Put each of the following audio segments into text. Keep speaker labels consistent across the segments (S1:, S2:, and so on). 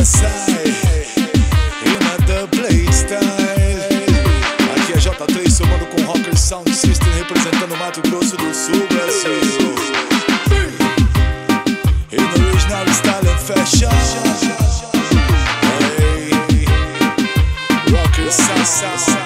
S1: sai e na Double Style. Aqui é J3 somando com Rocker Sound System, representando Mato Grosso do Sul, Brasil. E no Original Style and Fashion, Rocker Sound.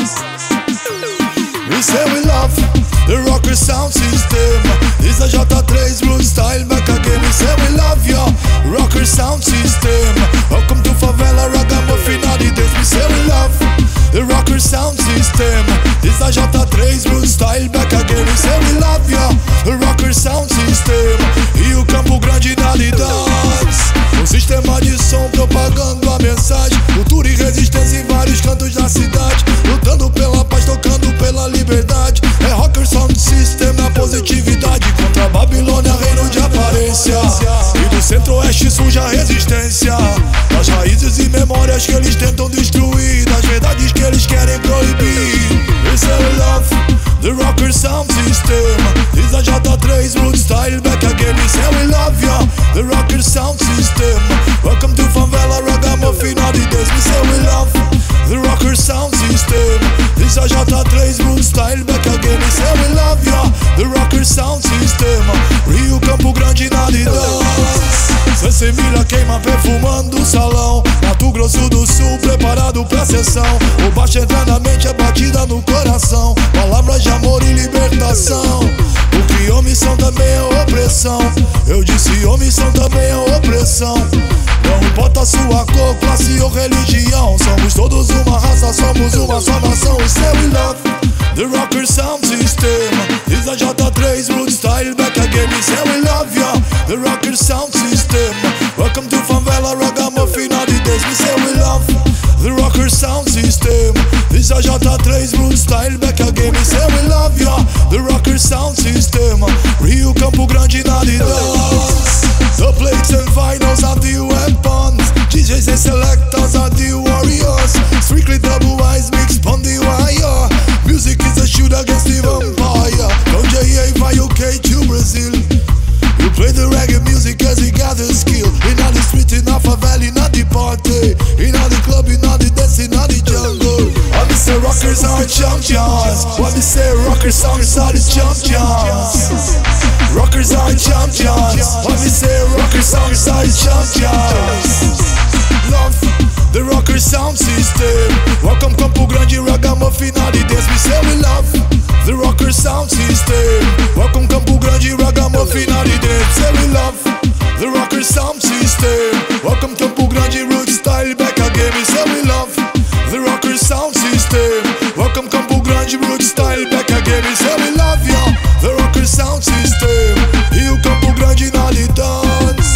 S1: We say we love the Rocker Sound System. This a J3 Blue Style back again. We say we love ya, Rocker Sound System. Welcome to Favela Ragamuffin Adidas. We say we love the Rocker Sound System. This a J3 Blue Style back again. We say we love ya, the Rocker Sound System. E o Campo Grande na Adidas. Um sistema de som propagando a mensagem, cultura e resistência em vários cantos da cidade. Lutando pela paz, tocando pela liberdade. É Rocker Sound System na positividade. Contra a Babilônia, reino de aparência. E do centro-oeste surge a resistência. Das raízes e memórias que eles tentam destruir, das verdades que eles querem proibir. We say we love the Rocker Sound System. This a J3 Blue Style back again. We say we love ya, the Rocker Sound System. Welcome to Favela Ragamuffin Adidas. We say we love the Rocker Sound System. This a J3 Blue Style back again. We say we love ya, the Rocker Sound System. Rio, Campo Grande na Adidas. Sansemilha queima perfumando o salão. Mato Grosso do Sul preparado pra sessão. O baixo entra na mente, é batida no coração. Palavras de amor e libertação. Porque omissão também é opressão. Eu disse omissão também é opressão. Não importa sua cor, classe ou religião. Somos todos uma raça, somos uma só nação. We say we love the Rocker Sound System. This a J3 Blue Style back again. We say we love ya, the Rocker Sound System. Welcome to Favela Ragamuffin Adidas. We say we love the Rocker Sound System. This a J3 Blue Style back again. We say we love ya, the Rocker Sound System. Rio, Campo Grande na Adidas. The plates and vinyls are the weapons. DJs and selectors are the warriors. Strictly double eyes mixed on the wire. Music is a shoot against the vampire. From JA by UK to Brazil. You play the reggae music as he gathers skill. In all the street, in all favela, in all the party. In all the club, in all the dance, in all the jungle. What we say rockers are champions. What we say rockers are the champions. Rockers are champions. What we say rockers are the champions. Love the Rocker Sound System. Welcome Campo Grande, Ragamuffin Adidas. We say we love the Rocker Sound System. Welcome Campo Grande, Ragamuffin Adidas. Say we love the Rocker Sound System. Welcome Campo Grande, Root Style back again. We say we love the Rocker Sound System. Welcome Campo Grande, Root Style back again. We say we love ya, the Rocker Sound System. E o Campo Grande na Adidas.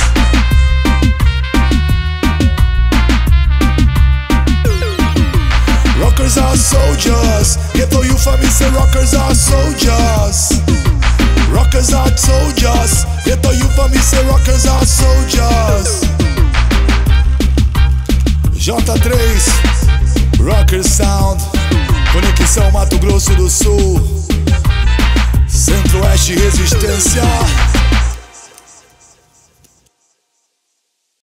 S1: Rockers are soldiers. Ghetto youth and me say rockers are soldiers. Rockers are soldiers. Ghetto youth and me say rockers are soldiers. J3 Rocker Sound. Conexão Mato Grosso do Sul. Centro-Oeste Resistência.